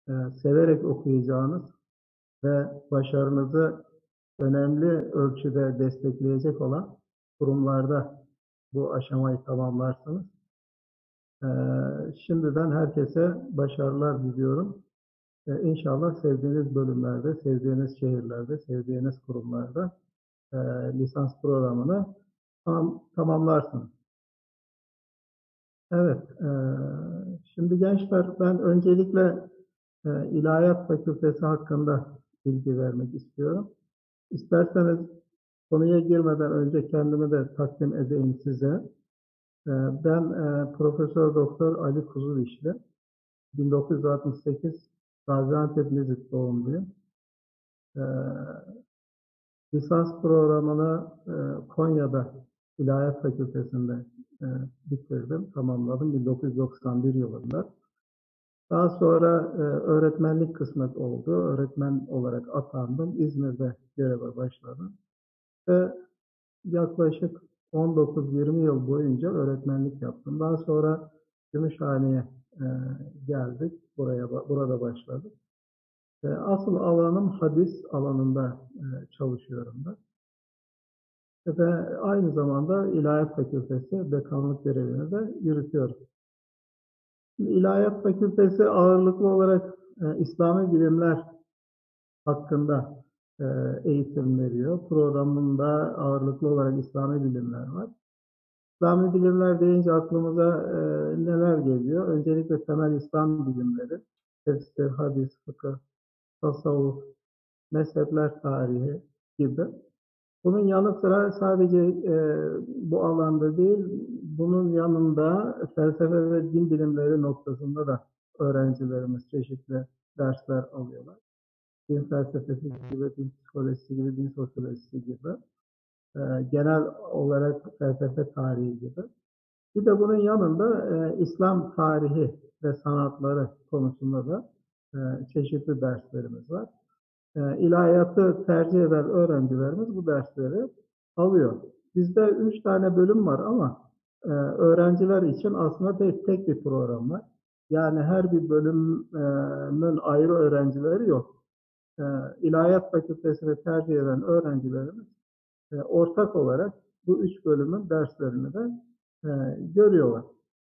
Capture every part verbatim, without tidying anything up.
e, severek okuyacağınız ve başarınızı önemli ölçüde destekleyecek olan kurumlarda bu aşamayı tamamlarsınız. Ee, Şimdiden herkese başarılar diliyorum. Ee, İnşallah sevdiğiniz bölümlerde, sevdiğiniz şehirlerde, sevdiğiniz kurumlarda e, lisans programını tam, tamamlarsınız. Evet, e, şimdi gençler ben öncelikle e, İlahiyat Fakültesi hakkında bilgi vermek istiyorum. İsterseniz konuya girmeden önce kendimi de takdim edeyim size. Ee, Ben e, Profesör Doktor Ali Kuzulişli, bin dokuz yüz altmış sekiz Gaziantep Nizip doğumluyum. Ee, Lisans programını e, Konya'da İlahiyat Fakültesi'nde e, bitirdim, tamamladım bin dokuz yüz doksan bir yılında. Daha sonra e, öğretmenlik kısmet oldu. Öğretmen olarak atandım. İzmir'de göreve başladım. Ve yaklaşık on dokuz yirmi yıl boyunca öğretmenlik yaptım. Daha sonra Gümüşhane'ye e, geldik. Buraya burada başladık. E, asıl alanım hadis alanında e, çalışıyorum ben. Ve aynı zamanda İlahiyat Fakültesi dekanlık görevini de yürütüyorum. İlahiyat Fakültesi ağırlıklı olarak e, İslami bilimler hakkında e, eğitim veriyor. Programında ağırlıklı olarak İslami bilimler var. İslami bilimler deyince aklımıza e, neler geliyor? Öncelikle temel İslam bilimleri, tefsir, hadis, fıkıh, tasavvuf, mezhepler tarihi gibi. Bunun yanı sıra sadece e, bu alanda değil, bunun yanında felsefe ve din bilimleri noktasında da öğrencilerimiz çeşitli dersler alıyorlar. Din felsefesi gibi, din psikolojisi gibi, din sosyolojisi gibi. E, genel olarak felsefe tarihi gibi. Bir de bunun yanında e, İslam tarihi ve sanatları konusunda da e, çeşitli derslerimiz var. E, ilahiyatı tercih eden öğrencilerimiz bu dersleri alıyor. Bizde üç tane bölüm var ama e, öğrenciler için aslında tek, tek bir program var. Yani her bir bölümün ayrı öğrencileri yok. E, İlahiyat Fakültesini tercih eden öğrencilerimiz e, ortak olarak bu üç bölümün derslerini de e, görüyorlar.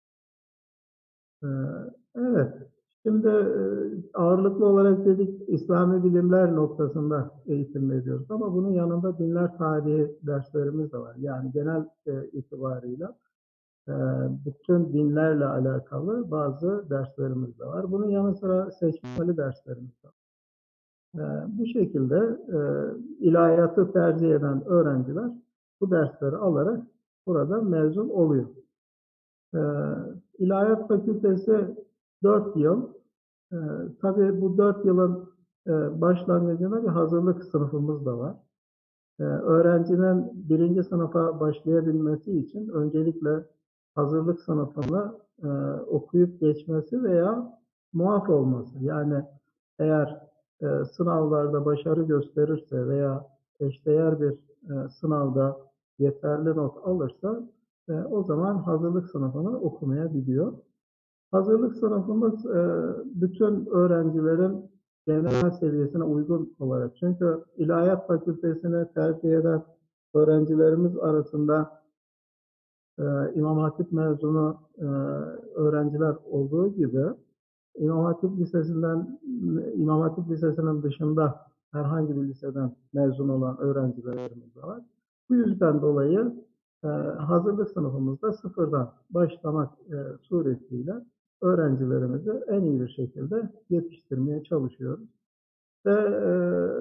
Ee, Evet, şimdi e, ağırlıklı olarak dedik İslami bilimler noktasında eğitim veriyoruz ama bunun yanında dinler tarihi derslerimiz de var. Yani genel e, itibarıyla e, bütün dinlerle alakalı bazı derslerimiz de var. Bunun yanı sıra seçmeli derslerimiz de var. E, Bu şekilde e, ilahiyatı tercih eden öğrenciler bu dersleri alarak burada mezun oluyor. E, İlahiyat Fakültesi dört yıl. Ee, tabii bu dört yılın e, başlangıcında bir hazırlık sınıfımız da var. Ee, öğrencinin birinci sınıfa başlayabilmesi için öncelikle hazırlık sınıfını e, okuyup geçmesi veya muaf olması. Yani eğer e, sınavlarda başarı gösterirse veya eşdeğer bir e, sınavda yeterli not alırsa e, o zaman hazırlık sınıfını okumayabiliyor. Hazırlık sınıfımız e, bütün öğrencilerin genel seviyesine uygun olarak. Çünkü İlahiyat Fakültesini tercih eden öğrencilerimiz arasında e, İmam Hatip mezunu e, öğrenciler olduğu gibi İmam Hatip Lisesi'nden İmam Hatip Lisesi'nin dışında herhangi bir liseden mezun olan öğrencilerimiz de var. Bu yüzden dolayı e, hazırlık sınıfımızda sıfırdan başlamak e, suretiyle öğrencilerimizi en iyi bir şekilde yetiştirmeye çalışıyoruz. Ve e,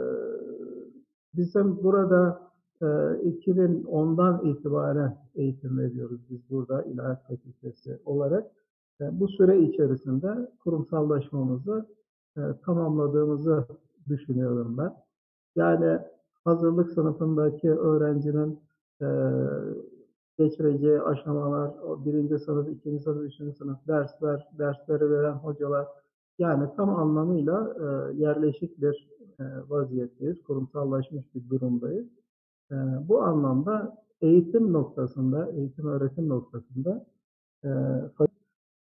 bizim burada e, iki bin ondan itibaren eğitim veriyoruz biz burada İlahiyat Fakültesi olarak. E, bu süre içerisinde kurumsallaşmamızı e, tamamladığımızı düşünüyorum ben. Yani hazırlık sınıfındaki öğrencinin e, geçireceği aşamalar, o birinci sınıf, ikinci sınıf, üçüncü sınıf dersler, dersleri veren hocalar, yani tam anlamıyla e, yerleşik bir e, vaziyetteyiz, kurumsallaşmış bir durumdayız. E, bu anlamda eğitim noktasında, eğitim öğretim noktasında e,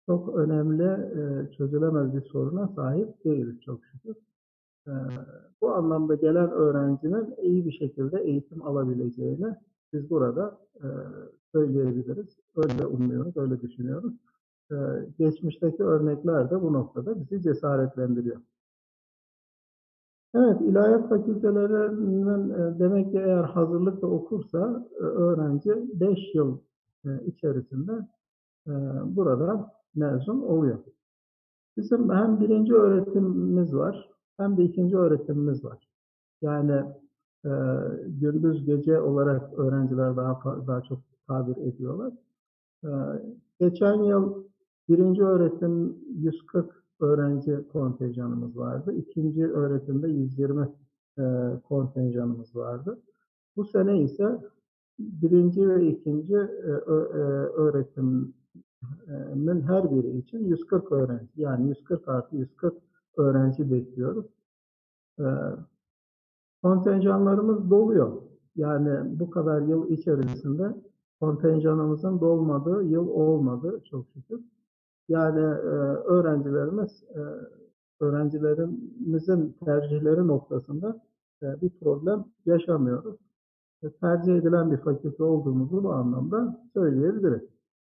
çok önemli, eee, çözülemez bir soruna sahip değiliz çok şükür. Eee, Bu anlamda gelen öğrencinin iyi bir şekilde eğitim alabileceğini biz burada, eee, söyleyebiliriz. Öyle umuyoruz, öyle düşünüyoruz. Eee, geçmişteki örnekler de bu noktada bizi cesaretlendiriyor. Evet, ilahiyat fakültelerinin, eee, demek ki eğer hazırlıkta okursa, eee, öğrenci beş yıl, eee, içerisinde, eee, buradan mezun oluyor. Bizim hem birinci öğretimimiz var hem de ikinci öğretimimiz var. Yani, eee, gündüz gece olarak öğrenciler daha fa daha çok tabir ediyorlar. Eee, Geçen yıl birinci öğretim yüz kırk öğrenci kontenjanımız vardı. İkinci öğretimde yüz yirmi eee, kontenjanımız vardı. Bu sene ise birinci ve ikinci eee, ö eee, öğretimin her biri için yüz kırk öğrenci, yani yüz kırk artı yüz kırk öğrenci bekliyoruz. Eee, Kontenjanlarımız doluyor. Yani bu kadar yıl içerisinde kontenjanımızın dolmadığı yıl olmadı çok şükür. Yani, eee, öğrencilerimiz, eee, öğrencilerimizin tercihleri noktasında, eee, bir problem yaşamıyoruz. E, tercih edilen bir fakülte olduğumuzu bu anlamda söyleyebiliriz.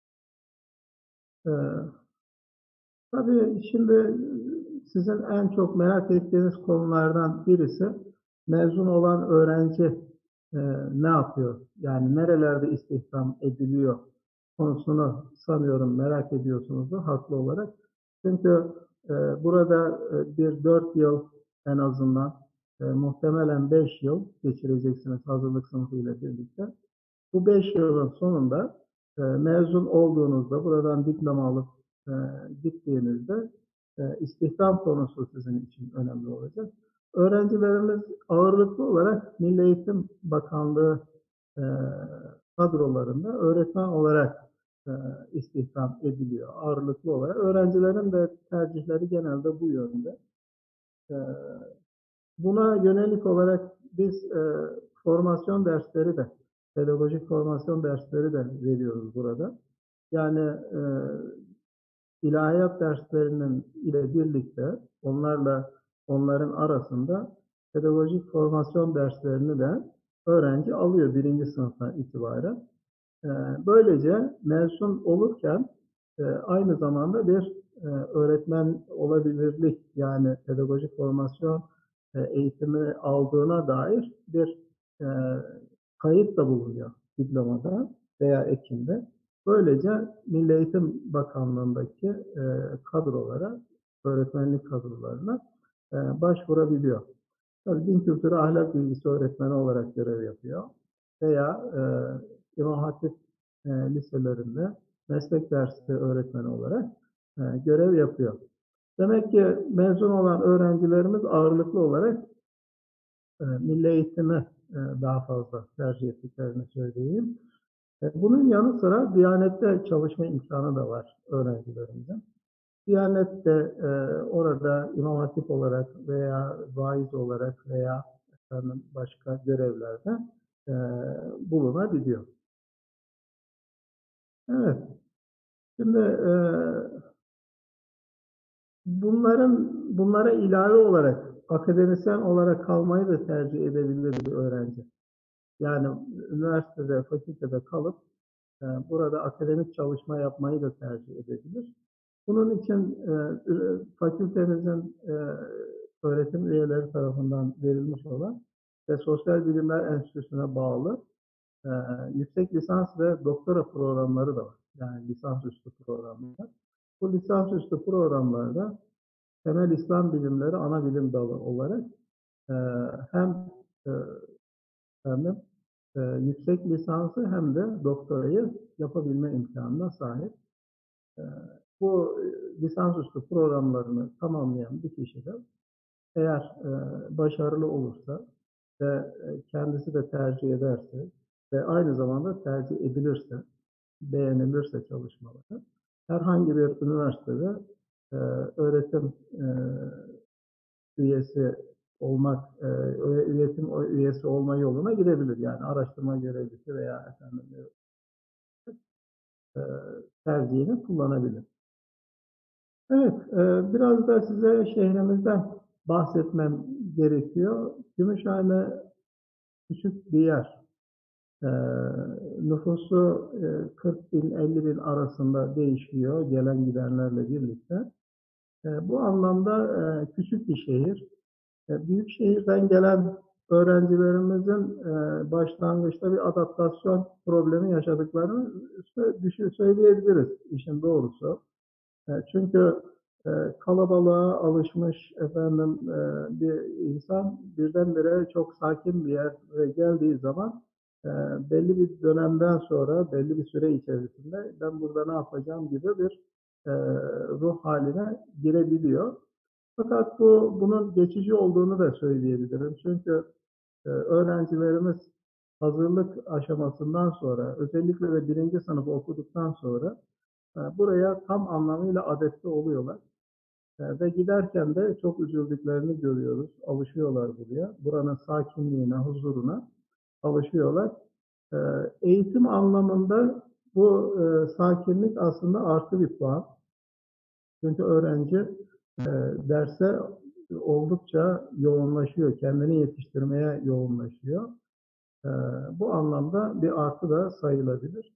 Eee, tabii şimdi sizin en çok merak ettiğiniz konulardan birisi mezun olan öğrenci, eee, ne yapıyor? Yani nerelerde istihdam ediliyor konusunu sanıyorum merak ediyorsunuzdur haklı olarak. Çünkü, eee, burada, eee, bir dört yıl en azından, eee, muhtemelen beş yıl geçireceksiniz hazırlık sınıfıyla birlikte. Bu beş yılın sonunda, eee, mezun olduğunuzda, buradan diploma alıp, eee, gittiğinizde, eee, istihdam konusu sizin için önemli olacak. Öğrencilerimiz ağırlıklı olarak Milli Eğitim Bakanlığı, eee, kadrolarında öğretmen olarak, eee, istihdam ediliyor ağırlıklı olarak. Öğrencilerin de tercihleri genelde bu yönde. Eee, Buna yönelik olarak biz, eee, formasyon dersleri de, pedagojik formasyon dersleri de veriyoruz burada. Yani, eee, ilahiyat derslerinin ile birlikte onlarla onların arasında pedagojik formasyon derslerini de öğrenci alıyor birinci sınıftan itibaren. Eee, böylece mezun olurken, eee, aynı zamanda bir, eee, öğretmen olabilirlik, yani pedagojik formasyon, eee, eğitimi aldığına dair bir, eee, kayıt da bulunuyor diplomada veya ekinde. Böylece Milli Eğitim Bakanlığı'ndaki, eee, kadrolara, öğretmenlik kadrolarına, eee, başvurabiliyor. Tabii din kültürü ahlak bilgisi öğretmeni olarak görev yapıyor veya, eee, İmam Hatip, eee, liselerinde meslek dersi öğretmeni olarak, eee, görev yapıyor. Demek ki mezun olan öğrencilerimiz ağırlıklı olarak, eee, milli eğitimi, eee, daha fazla tercih ettiklerini söyleyeyim. E, bunun yanı sıra Diyanet'te çalışma imkânı da var öğrencilerimizin. Diyanet'te, eee, orada İmam Hatip olarak veya vaiz olarak veya efendim başka görevlerde, eee, bulunabiliyor. Evet, şimdi, eee, bunların bunlara ilave olarak akademisyen olarak kalmayı da tercih edebilir bir öğrenci. Yani üniversitede, fakültede kalıp, eee, burada akademik çalışma yapmayı da tercih edebilir. Bunun için, eee, ü fakültemizin, eee, öğretim üyeleri tarafından verilmiş olan ve Sosyal Bilimler Enstitüsü'ne bağlı, eee, yüksek lisans ve doktora programları da var. Yani lisansüstü programlar. Bu lisansüstü programlarda temel İslam bilimleri ana bilim dalı olarak, eee, hem, eee, efendim, eee, yüksek lisansı hem de doktorayı yapabilme imkânına sahip. Eee, Bu lisansüstü programlarını tamamlayan bir kişi de eğer, eee, başarılı olursa ve, eee, kendisi de tercih ederse ve aynı zamanda tercih edilirse, beğenilirse çalışmaları, herhangi bir üniversitede, eee, öğretim, eee, üyesi olmak, eee, üretim üyesi olma yoluna gidebilir. Yani araştırma görevlisi veya efendim, eee, tercihini kullanabilir. Evet, eee, biraz da size şehrimizden bahsetmem gerekiyor. Gümüşhane küçük bir yer. Eee, nüfusu eee, kırk bin elli bin arasında değişiyor gelen gidenlerle birlikte. Eee, bu anlamda eee, küçük bir şehir. E, büyük şehirden gelen öğrencilerimizin e, başlangıçta bir adaptasyon problemi yaşadıklarını sö- düşün- söyleyebiliriz işin doğrusu. E, çünkü e, kalabalığa alışmış efendim e, bir insan birdenbire çok sakin bir yere geldiği zaman e, belli bir dönemden sonra, belli bir süre içerisinde ben burada ne yapacağım gibi bir e, ruh haline girebiliyor. Fakat bu bunun geçici olduğunu da söyleyebilirim. Çünkü e, öğrencilerimiz hazırlık aşamasından sonra, özellikle de birinci sınıf okuduktan sonra e, buraya tam anlamıyla adapte oluyorlar. E, ve giderken de çok üzüldüklerini görüyoruz. Alışıyorlar buraya. Buranın sakinliğine, huzuruna alışıyorlar. E, eğitim anlamında bu e, sakinlik aslında artı bir puan. Çünkü öğrenci e, derse oldukça yoğunlaşıyor, kendini yetiştirmeye yoğunlaşıyor. E, bu anlamda bir artı da sayılabilir.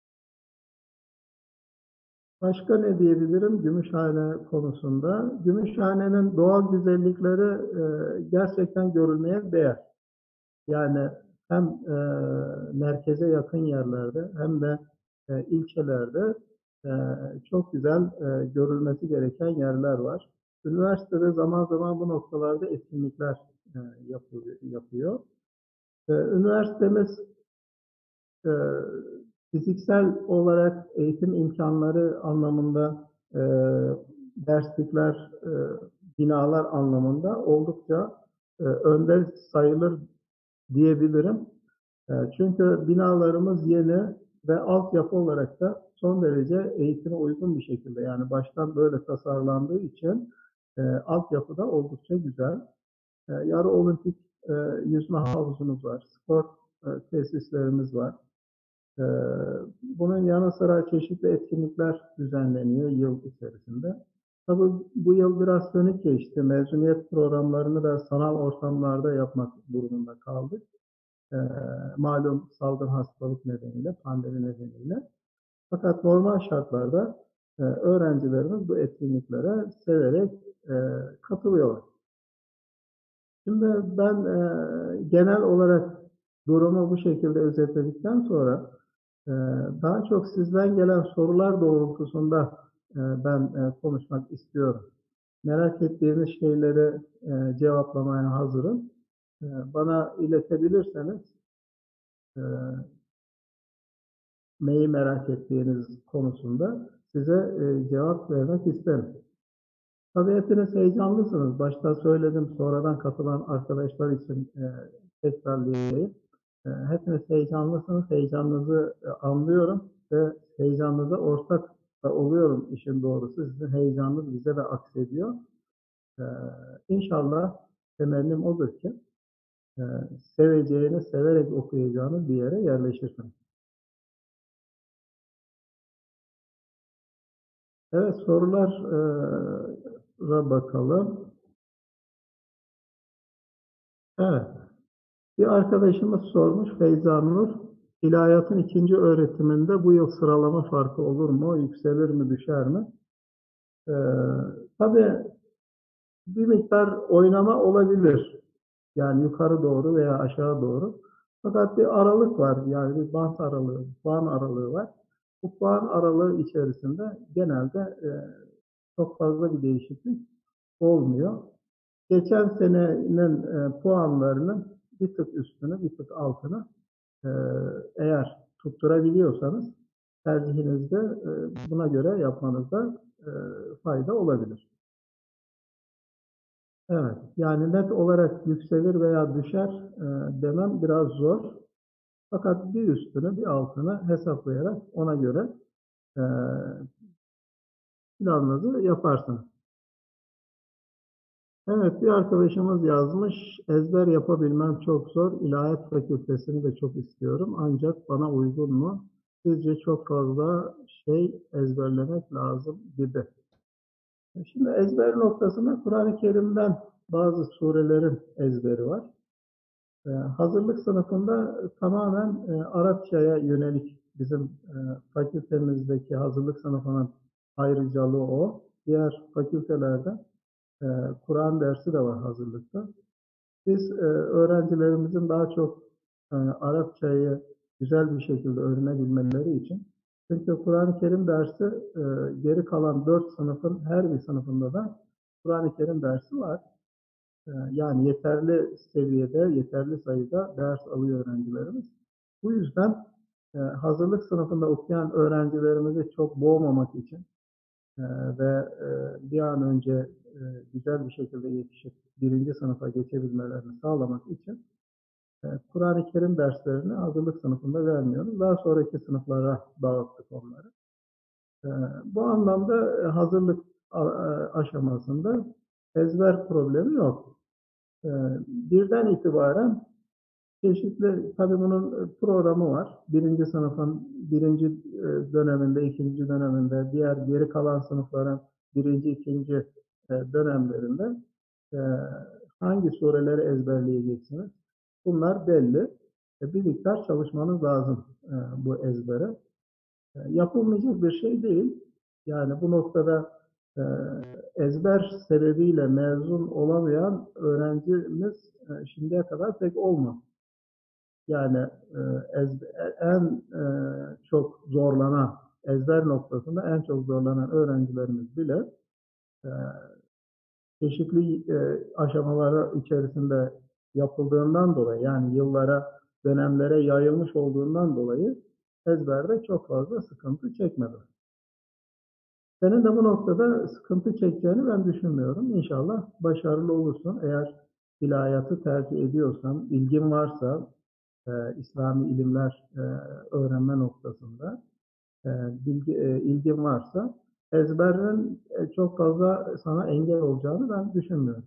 Başka ne diyebilirim Gümüşhane konusunda? Gümüşhane'nin doğal güzellikleri e, gerçekten görülmeye değer. Yani hem e, merkeze yakın yerlerde hem de e, ilçelerde e, çok güzel e, görülmesi gereken yerler var. Üniversitede zaman zaman bu noktalarda etkinlikler e, yapıyor. yapıyor. E, üniversitemiz e, fiziksel olarak eğitim imkanları anlamında e, derslikler, e, binalar anlamında oldukça e, önde sayılır diyebilirim. E, çünkü binalarımız yeni ve altyapı olarak da son derece eğitime uygun bir şekilde yani baştan böyle tasarlandığı için e, altyapı da oldukça güzel. E, yarı olimpik e, yüzme havuzumuz var, spor e, tesislerimiz var. E, bunun yanı sıra çeşitli etkinlikler düzenleniyor yıl içerisinde. Tabii bu yıl biraz sönük geçti. Mezuniyet programlarını da sanal ortamlarda yapmak durumunda kaldık. E, malum salgın hastalık nedeniyle, pandemi nedeniyle. Fakat normal şartlarda e, öğrencilerimiz bu etkinliklere severek e, katılıyorlar. Şimdi ben e, genel olarak durumu bu şekilde özetledikten sonra e, daha çok sizden gelen sorular doğrultusunda e, ben e, konuşmak istiyorum. Merak ettiğiniz şeyleri e, cevaplamaya hazırım. E, bana iletebilirseniz e, neyi merak ettiğiniz konusunda size e, cevap vermek isterim. Tabii hepiniz heyecanlısınız. Başta söyledim, sonradan katılan arkadaşlar için e, tekrarlayayım. E, hepiniz heyecanlısınız, heyecanınızı e, anlıyorum ve heyecanınıza ortak da oluyorum işin doğrusu. Sizin heyecanınız bize de aksediyor. E, İnşallah temennim odur ki e, seveceğini, severek okuyacağınız bir yere yerleşirsiniz. Evet, sorulara bakalım. Evet. Bir arkadaşımız sormuş, Feyza Nur, ilahiyatın ikinci öğretiminde bu yıl sıralama farkı olur mu, yükselir mi, düşer mi? Ee, tabii bir miktar oynama olabilir. Yani yukarı doğru veya aşağı doğru. Fakat bir aralık var, yani bir bant aralığı, puan aralığı var. Bu puan aralığı içerisinde genelde e, çok fazla bir değişiklik olmuyor. Geçen senenin e, puanlarının bir tık üstünü, bir tık altını e, eğer tutturabiliyorsanız tercihinizde e, buna göre yapmanızda e, fayda olabilir. Evet, yani net olarak yükselir veya düşer e, demem biraz zor. Fakat bir üstünü, bir altını hesaplayarak ona göre e, planınızı yaparsınız. Evet, bir arkadaşımız yazmış, ezber yapabilmem çok zor, İlahiyat Fakültesini de çok istiyorum ancak bana uygun mu? Sizce çok fazla şey ezberlemek lazım gibi. Şimdi ezber noktasında Kur'an-ı Kerim'den bazı surelerin ezberi var. Eee, hazırlık sınıfında tamamen eee, Arapçaya yönelik bizim eee, fakültemizdeki hazırlık sınıfının ayrıcalığı o. Diğer fakültelerde eee, Kur'an dersi de var hazırlıkta. Biz eee, öğrencilerimizin daha çok eee, Arapçayı güzel bir şekilde öğrenebilmeleri için, çünkü Kur'an-ı Kerim dersi eee, geri kalan dört sınıfın her bir sınıfında da Kur'an-ı Kerim dersi var. Eee, yani yeterli seviyede, yeterli sayıda ders alıyor öğrencilerimiz. Bu yüzden eee, hazırlık sınıfında okuyan öğrencilerimizi çok boğmamak için eee, ve eee, bir an önce eee, güzel bir şekilde yetişip birinci sınıfa geçebilmelerini sağlamak için eee, Kur'an-ı Kerim derslerini hazırlık sınıfında vermiyoruz. Daha sonraki sınıflara dağıttık onları. Eee, bu anlamda hazırlık aşamasında ezber problemi yok. Eee, birden itibaren çeşitli, tabii bunun programı var. Birinci sınıfın birinci döneminde, ikinci döneminde, diğer geri kalan sınıfların birinci, ikinci dönemlerinde hangi sureleri ezberleyeceksiniz? Bunlar belli. Bir miktar çalışmanız lazım bu ezbere. Yapılmayacak bir şey değil. Yani bu noktada e, ezber sebebiyle mezun olamayan öğrencimiz e, şimdiye kadar pek olmadı. Yani e, ezber, en e, çok zorlanan, ezber noktasında en çok zorlanan öğrencilerimiz bile e, çeşitli e, aşamaları içerisinde yapıldığından dolayı, yani yıllara, dönemlere yayılmış olduğundan dolayı ezberde çok fazla sıkıntı çekmediler. Senin de bu noktada sıkıntı çekeceğini ben düşünmüyorum. İnşallah başarılı olursun. Eğer ilahiyatı tercih ediyorsan, ilgin varsa, e, İslami ilimler e, öğrenme noktasında e, bilgi, e, ilgin varsa, ezberin e, çok fazla sana engel olacağını ben düşünmüyorum.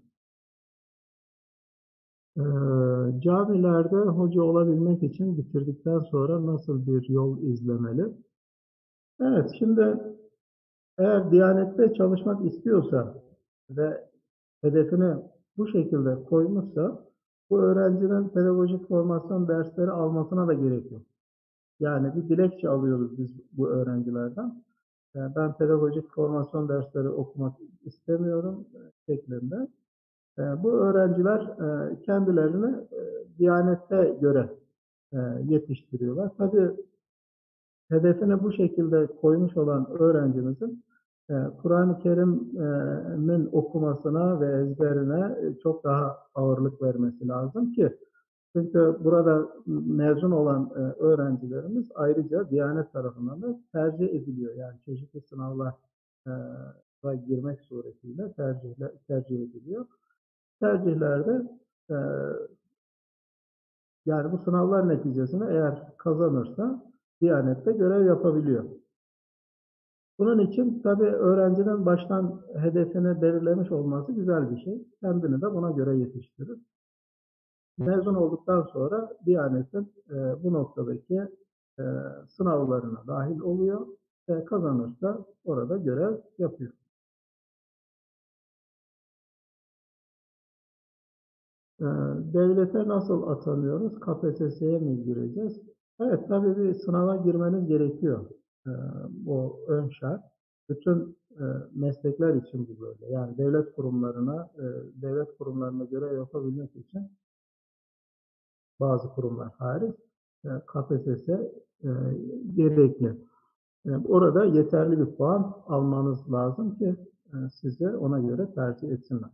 E, camilerde hoca olabilmek için bitirdikten sonra nasıl bir yol izlemeli? Evet, şimdi eğer Diyanet'te çalışmak istiyorsa ve hedefini bu şekilde koymuşsa, bu öğrencinin pedagojik formasyon dersleri almasına da gerek yok. Yani bir dilekçe alıyoruz biz bu öğrencilerden. Yani ben pedagojik formasyon dersleri okumak istemiyorum şeklinde. Bu öğrenciler kendilerini Diyanet'e göre yetiştiriyorlar. Tabii hedefini bu şekilde koymuş olan öğrencimizin e, Kur'an-ı Kerim'in okumasına ve ezberine e, çok daha ağırlık vermesi lazım ki, çünkü burada mezun olan e, öğrencilerimiz ayrıca Diyanet tarafından da tercih ediliyor. Yani çeşitli sınavlara girmek suretiyle tercih, tercih ediliyor. Tercihlerde e, yani bu sınavlar neticesinde eğer kazanırsa Diyanet'te görev yapabiliyor. Bunun için tabii öğrencinin baştan hedefini belirlemiş olması güzel bir şey. Kendini de buna göre yetiştirir. Mezun olduktan sonra Diyanet'in e, bu noktadaki e, sınavlarına dahil oluyor ve kazanırsa orada görev yapıyor. E, devlete nasıl atanıyoruz? K P S S'ye mi gireceğiz? Evet, tabii bir sınava girmeniz gerekiyor. E, bu ön şart. Bütün e, meslekler için bu böyle. Yani devlet kurumlarına, e, devlet kurumlarına göre yapabilmek için bazı kurumlar hariç e, K P S S e, gerekli. E, orada yeterli bir puan almanız lazım ki e, sizi ona göre tercih etsinler.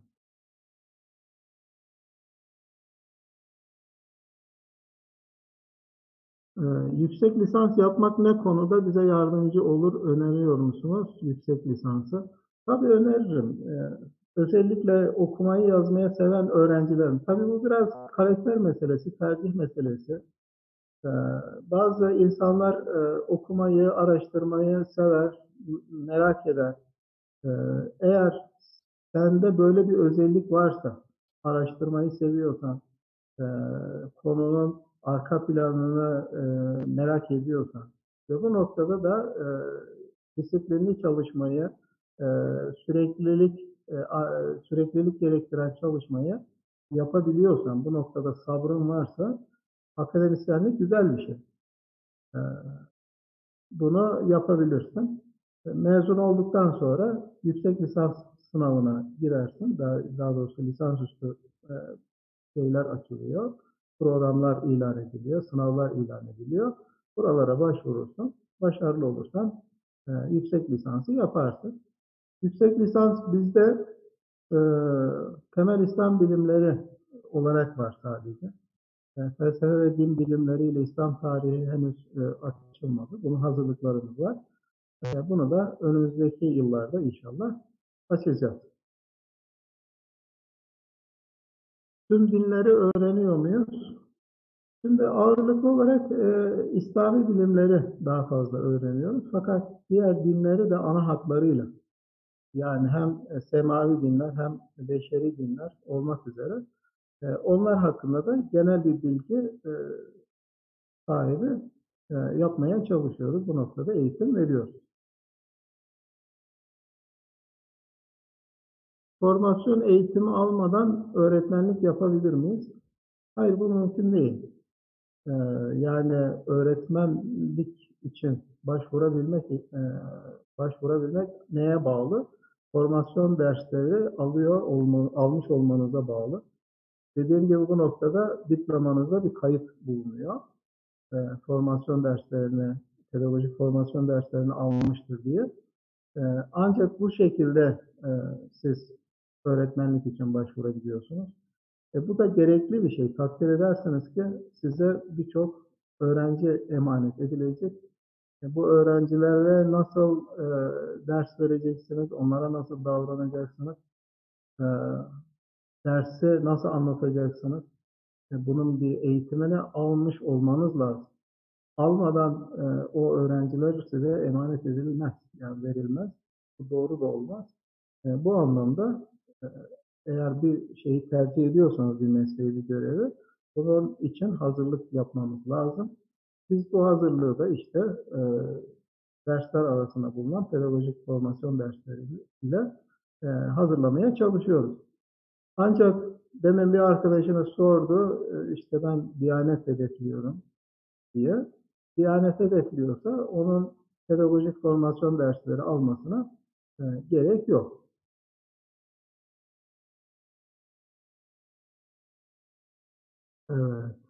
E, yüksek lisans yapmak ne konuda bize yardımcı olur, öneriyor musunuz yüksek lisansı? Tabii öneririm. E, özellikle okumayı yazmaya seven öğrencilerim. Tabii bu biraz karakter meselesi, tercih meselesi. E, bazı insanlar e, okumayı, araştırmayı sever, merak eder. E, eğer sende böyle bir özellik varsa, araştırmayı seviyorsan, e, konunun arka planını e, merak ediyorsan ve bu noktada da e, disiplinli çalışmayı, e, süreklilik e, süreklilik gerektiren çalışmayı yapabiliyorsan, bu noktada sabrın varsa akademisyenlik güzel bir şey. E, Bunu yapabilirsin. E, Mezun olduktan sonra yüksek lisans sınavına girersin. Daha, daha doğrusu lisansüstü e, şeyler açılıyor. Programlar ilan ediliyor, sınavlar ilan ediliyor. Buralara başvurursun. Başarılı olursan e, yüksek lisansı yaparsın. Yüksek lisans bizde e, temel İslam bilimleri olarak var sadece. E, felsefe ve din bilimleriyle İslam tarihi henüz e, açılmadı. Bunun hazırlıklarımız var. E, bunu da önümüzdeki yıllarda inşallah açacağız. Tüm dinleri öğreniyor muyuz? Şimdi ağırlıklı olarak e, İslami bilimleri daha fazla öğreniyoruz. Fakat diğer dinleri de ana hatlarıyla, yani hem e, semavi dinler hem beşeri dinler olmak üzere e, onlar hakkında da genel bir bilgi e, sahibi e, yapmaya çalışıyoruz. Bu noktada eğitim veriyoruz. Formasyon eğitimi almadan öğretmenlik yapabilir miyiz? Hayır, bu mümkün değil. Ee, Yani öğretmenlik için başvurabilmek e, başvurabilmek neye bağlı? Formasyon dersleri alıyor olma, almış olmanıza bağlı. Dediğim gibi bu noktada diplomanızda bir kayıt bulunuyor. E, formasyon derslerini, pedagojik formasyon derslerini almıştır diye. E, ancak bu şekilde e, siz öğretmenlik için başvurabiliyorsunuz. E, bu da gerekli bir şey. Takdir ederseniz ki size birçok öğrenci emanet edilecek. E, bu öğrencilerle nasıl e, ders vereceksiniz, onlara nasıl davranacaksınız, e, dersi nasıl anlatacaksınız, e, bunun bir eğitimini almış olmanız lazım. Almadan e, o öğrenciler size emanet edilmez, yani verilmez. Bu doğru da olmaz. E, bu anlamda e, eğer bir şeyi tercih ediyorsanız, bir mesleği, bir görevi, bunun için hazırlık yapmamız lazım. Biz bu hazırlığı da işte e, dersler arasında bulunan pedagojik formasyon dersleriyle e, hazırlamaya çalışıyoruz. Ancak demin bir arkadaşına sordu, e, işte ben Diyanet hedefliyorum diye. Diyanet hedefliyorsa onun pedagojik formasyon dersleri almasına e, gerek yok. Evet.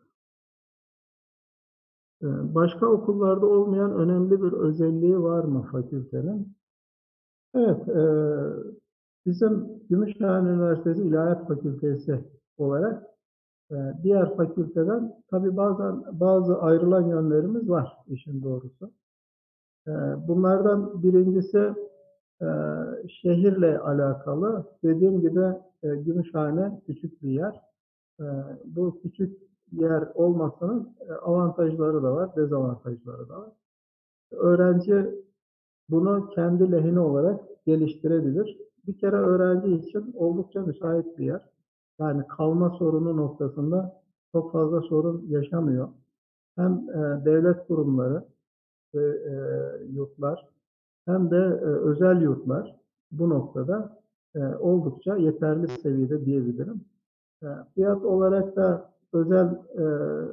E, Başka okullarda olmayan önemli bir özelliği var mı fakültenin? Evet, e, bizim Gümüşhane Üniversitesi İlahiyat Fakültesi olarak e, diğer fakülteden tabii bazen bazı ayrılan yönlerimiz var işin doğrusu. E, Bunlardan birincisi e, şehirle alakalı. Dediğim gibi e, Gümüşhane küçük bir yer. E, Bu küçük yer olmasının e, avantajları da var, dezavantajları da var. Öğrenci bunu kendi lehine olarak geliştirebilir. Bir kere öğrenci için oldukça müsait bir yer. Yani kalma sorunu noktasında çok fazla sorun yaşamıyor. Hem e, devlet kurumları ve e, yurtlar hem de e, özel yurtlar bu noktada e, oldukça yeterli seviyede diyebilirim. E, Fiyat olarak da özel e,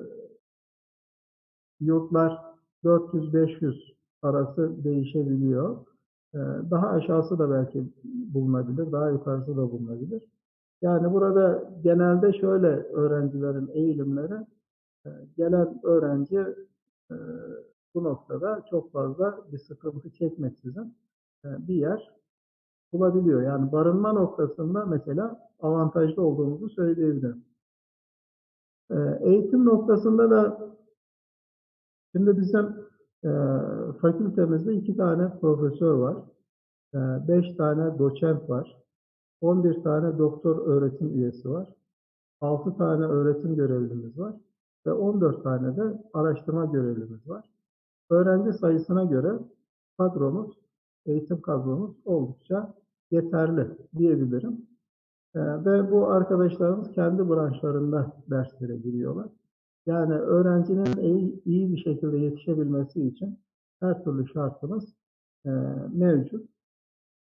yurtlar dört yüz beş yüz arası değişebiliyor. Ee, Daha aşağısı da belki bulunabilir, daha yukarısı da bulunabilir. Yani burada genelde şöyle öğrencilerin eğilimleri, e, gelen öğrenci e, bu noktada çok fazla bir sıkıntı çekmeksizin e, bir yer bulabiliyor. Yani barınma noktasında mesela avantajlı olduğumuzu söyleyebilirim. E, Eğitim noktasında da şimdi bizim e, fakültemizde iki tane profesör var, e, beş tane doçent var, on bir tane doktor öğretim üyesi var, altı tane öğretim görevlimiz var ve on dört tane de araştırma görevlimiz var. Öğrenci sayısına göre kadromuz, eğitim kadromuz oldukça yeterli diyebilirim. E, ve bu arkadaşlarımız kendi branşlarında derslere giriyorlar. Yani öğrencinin iyi, iyi bir şekilde yetişebilmesi için her türlü şartımız e, mevcut.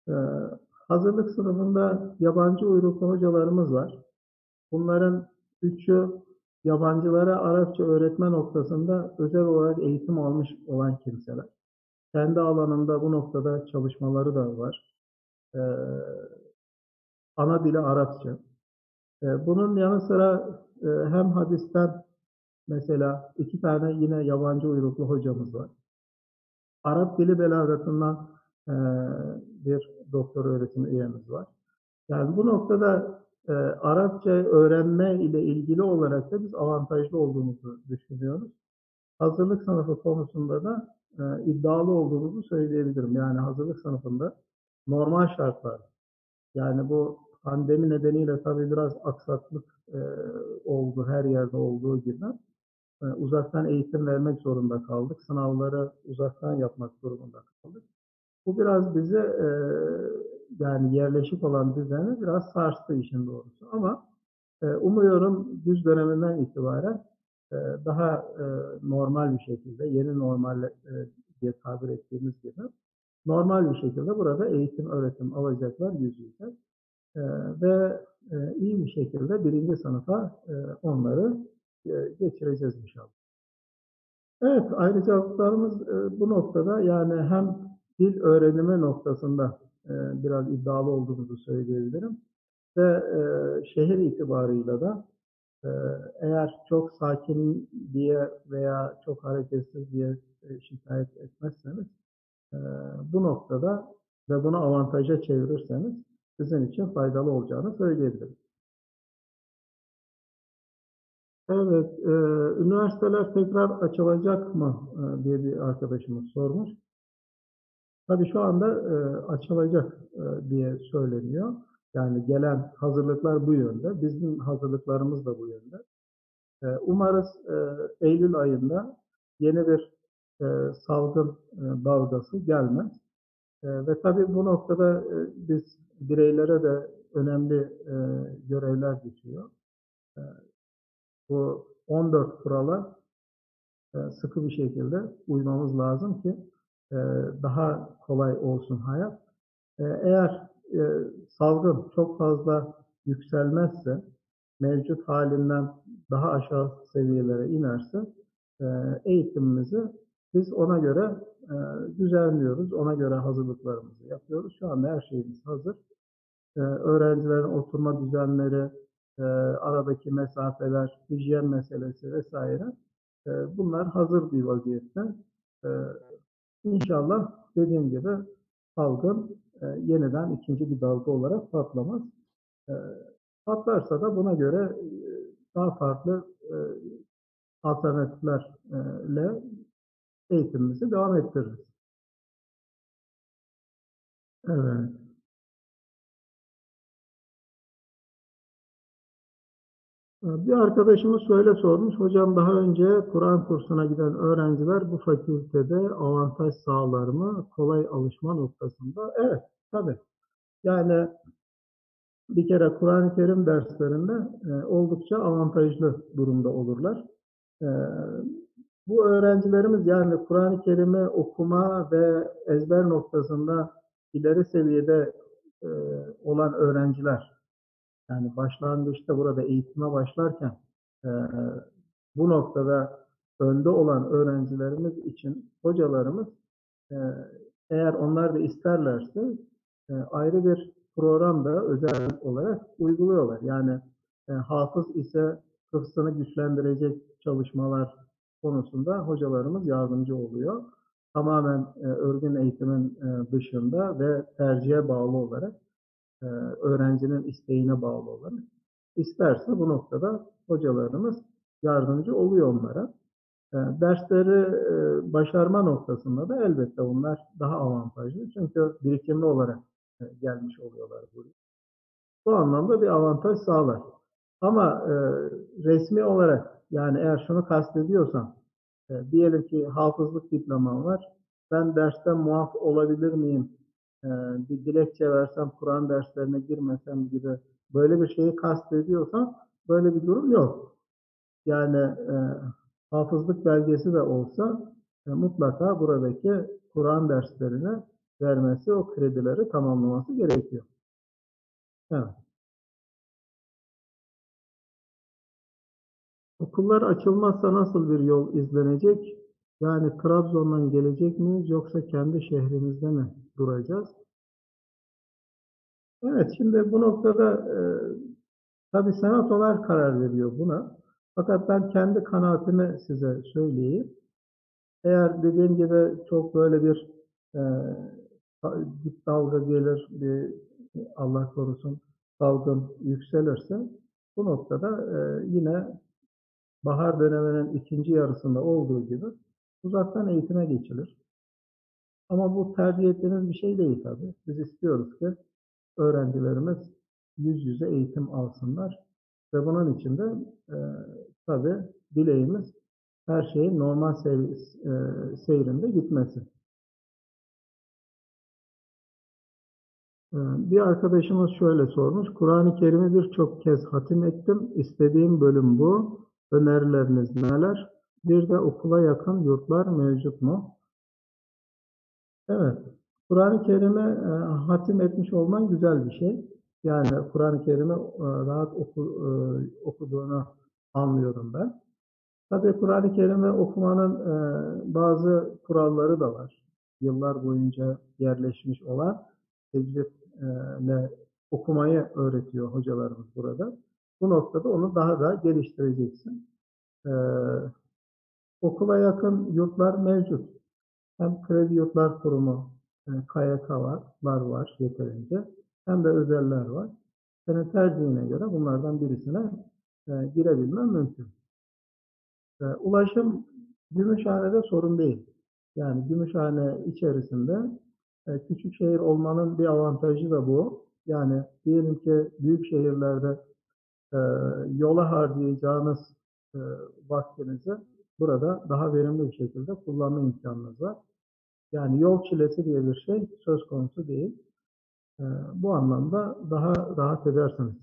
Ee, Hazırlık sınıfında yabancı uyruklu hocalarımız var. Bunların üçü yabancılara Arapça öğretme noktasında özel olarak eğitim almış olan kimseler. Kendi alanında bu noktada çalışmaları da var. Ee, Ana dili Arapça. Ee, bunun yanı sıra e, hem hadisten mesela iki tane yine yabancı uyruklu hocamız var. Arap dili belagatından e, bir doktor öğretim üyemiz var. Yani bu noktada e, Arapça öğrenme ile ilgili olarak da biz avantajlı olduğumuzu düşünüyoruz. Hazırlık sınıfı konusunda da e, iddialı olduğumuzu söyleyebilirim. Yani hazırlık sınıfında normal şartlar, yani bu pandemi nedeniyle tabii biraz aksaklık e, oldu her yerde olduğu gibi. E, uzaktan eğitim vermek zorunda kaldık. Sınavları uzaktan yapmak durumunda kaldık. Bu biraz bize e, yani yerleşik olan düzeni biraz sarstı işin doğrusu. Ama e, umuyorum güz döneminden itibaren e, daha e, normal bir şekilde, yeni normal e, diye tabir ettiğimiz gibi normal bir şekilde burada eğitim, öğretim alacaklar yüz yüze. E, ve e, iyi bir şekilde birinci sınıfa e, onları e, geçireceğiz inşallah. Evet, ayrıcalıklarımız e, bu noktada yani hem dil öğrenimi noktasında e, biraz iddialı olduğumuzu söyleyebilirim ve e, şehir itibarıyla da e, eğer çok sakin diye veya çok hareketsiz diye e, şikayet etmezseniz e, bu noktada ve bunu avantaja çevirirseniz sizin için faydalı olacağını söyleyebilirim. Evet, e, üniversiteler tekrar açılacak mı e, diye bir arkadaşımız sormuş. Tabii şu anda e, açılacak e, diye söyleniyor. Yani gelen hazırlıklar bu yönde. Bizim hazırlıklarımız da bu yönde. E, umarız e, Eylül ayında yeni bir e, salgın e, dalgası gelmez. E, ve tabii bu noktada e, biz bireylere de önemli e, görevler düşüyor. E, Bu on dört kurala e, sıkı bir şekilde uymamız lazım ki e, daha kolay olsun hayat. E, eğer e, salgın çok fazla yükselmezse, mevcut halinden daha aşağı seviyelere inerse e, eğitimimizi biz ona göre e, düzenliyoruz, ona göre hazırlıklarımızı yapıyoruz. Şu anda her şeyimiz hazır. E, öğrencilerin oturma düzenleri, e, aradaki mesafeler, hijyen meselesi vesaire e, bunlar hazır bir vaziyette. E, İnşallah dediğim gibi salgın e, yeniden ikinci bir dalga olarak patlamaz. E, Patlarsa da buna göre e, daha farklı e, alternatiflerle eğitimimizi devam ettiririz. Evet. Bir arkadaşımız şöyle sormuş, hocam daha önce Kur'an kursuna giden öğrenciler bu fakültede avantaj sağlar mı? Kolay alışma noktasında. Evet, tabii. Yani bir kere Kur'an-ı Kerim derslerinde e, oldukça avantajlı durumda olurlar. E, Bu öğrencilerimiz yani Kur'an-ı Kerim'i okuma ve ezber noktasında ileri seviyede e, olan öğrenciler, yani başlangıçta burada eğitime başlarken e, bu noktada önde olan öğrencilerimiz için hocalarımız e, eğer onlar da isterlerse e, ayrı bir program da özel olarak uyguluyorlar. Yani e, hafız ise hıfzını güçlendirecek çalışmalar konusunda hocalarımız yardımcı oluyor. Tamamen e, örgün eğitimin e, dışında ve tercihe bağlı olarak e, öğrencinin isteğine bağlı olarak isterse bu noktada hocalarımız yardımcı oluyor onlara. E, dersleri e, başarma noktasında da elbette bunlar daha avantajlı. Çünkü birikimli olarak e, gelmiş oluyorlar buraya. Bu anlamda bir avantaj sağlar. Ama e, resmi olarak yani eğer şunu kastediyorsan e, diyelim ki hafızlık diplomam var. Ben dersten muaf olabilir miyim? E, Bir dilekçe versem Kur'an derslerine girmesem gibi böyle bir şeyi kastediyorsan böyle bir durum yok. Yani e, hafızlık belgesi de olsa e, mutlaka buradaki Kur'an derslerine vermesi, o kredileri tamamlaması gerekiyor. Evet. Okullar açılmazsa nasıl bir yol izlenecek? Yani Trabzon'dan gelecek miyiz yoksa kendi şehrimizde mi duracağız? Evet, şimdi bu noktada e, tabii senatolar karar veriyor buna. Fakat ben kendi kanaatimi size söyleyeyim. Eğer dediğim gibi çok böyle bir e, dip dalga gelir, bir Allah korusun salgın yükselirse bu noktada e, yine bahar döneminin ikinci yarısında olduğu gibi uzaktan eğitime geçilir. Ama bu tercih ettiğiniz bir şey değil tabii. Biz istiyoruz ki öğrencilerimiz yüz yüze eğitim alsınlar. Ve bunun için de e, tabii dileğimiz her şeyin normal seyr, e, seyrinde gitmesi. E, bir arkadaşımız şöyle sormuş. Kur'an-ı Kerim'i birçok kez hatim ettim. İstediğim bölüm bu. Önerileriniz neler? Bir de okula yakın yurtlar mevcut mu? Evet. Kur'an-ı Kerim'i e, hatim etmiş olman güzel bir şey. Yani Kur'an-ı Kerim'i e, rahat oku, e, okuduğunu anlıyorum ben. Tabii Kur'an-ı Kerim'i okumanın e, bazı kuralları da var. Yıllar boyunca yerleşmiş olan tecvidle okumayı öğretiyor hocalarımız burada. Bu noktada onu daha da geliştireceksin. E, okula yakın yurtlar mevcut. Hem Kredi Yurtlar Kurumu, e, K Y K var, var yeterince. Hem de özeller var. Senin tercihine göre bunlardan birisine e, girebilmen mümkün. E, ulaşım Gümüşhane'de sorun değil. Yani Gümüşhane içerisinde e, küçük şehir olmanın bir avantajı da bu. Yani diyelim ki büyük şehirlerde e, yola harcayacağınız e, vaktinizi burada daha verimli bir şekilde kullanma imkanınız var. Yani yol çilesi diye bir şey söz konusu değil. E, bu anlamda daha rahat edersiniz.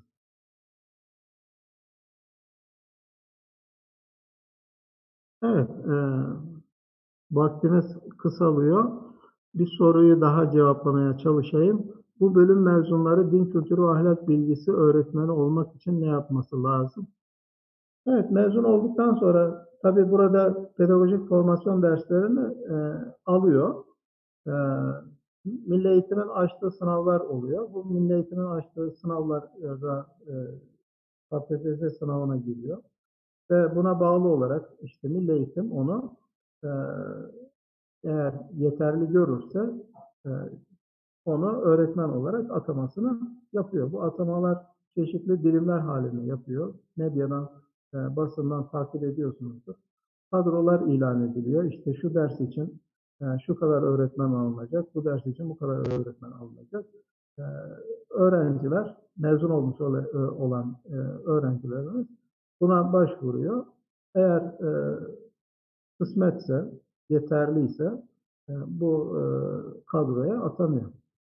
Evet, e, vaktimiz kısalıyor. Bir soruyu daha cevaplamaya çalışayım. Bu bölüm mezunları din kültürü ve ahlak bilgisi öğretmeni olmak için ne yapması lazım? Evet, mezun olduktan sonra tabii burada pedagojik formasyon derslerini e, alıyor. E, Milli Eğitim'in açtığı sınavlar oluyor. Bu Milli Eğitim'in açtığı sınavlar ya da e, K P S S sınavına giriyor. Ve buna bağlı olarak işte Milli Eğitim onu e, eğer yeterli görürse e, onu öğretmen olarak atamasını yapıyor. Bu atamalar çeşitli dilimler halinde yapıyor. Medyadan, e, basından takip ediyorsunuzdur. Kadrolar ilan ediliyor. İşte şu ders için e, şu kadar öğretmen alınacak, bu ders için bu kadar öğretmen alınacak. E, öğrenciler, mezun olmuş olan e, öğrencilerimiz buna başvuruyor. Eğer e, kısmetse, yeterliyse e, bu e, kadroya atanıyor.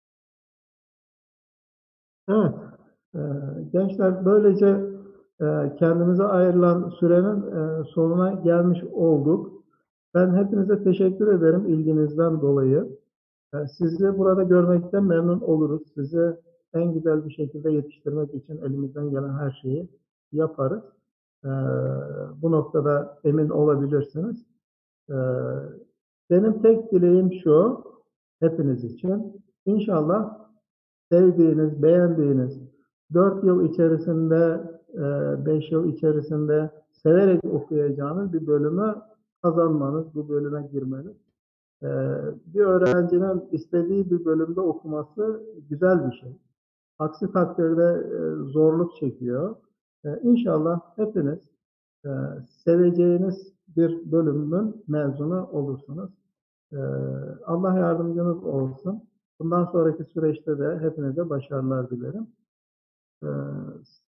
Evet, e, gençler böylece e, kendimize ayrılan sürenin e, sonuna gelmiş olduk. Ben hepinize teşekkür ederim ilginizden dolayı. E, sizi burada görmekten memnun oluruz. Sizi en güzel bir şekilde yetiştirmek için elimizden gelen her şeyi yaparız. E, bu noktada emin olabilirsiniz. E, benim tek dileğim şu, hepiniz için. İnşallah sevdiğiniz, beğendiğiniz, dört yıl içerisinde, e, beş yıl içerisinde severek okuyacağınız bir bölümü kazanmanız, bu bölüme girmeniz. E, bir öğrencinin istediği bir bölümde okuması güzel bir şey. Aksi takdirde e, zorluk çekiyor. E, İnşallah hepiniz e, seveceğiniz bir bölümün mezunu olursunuz. E, Allah yardımcınız olsun. Bundan sonraki süreçte de hepinize başarılar dilerim. E,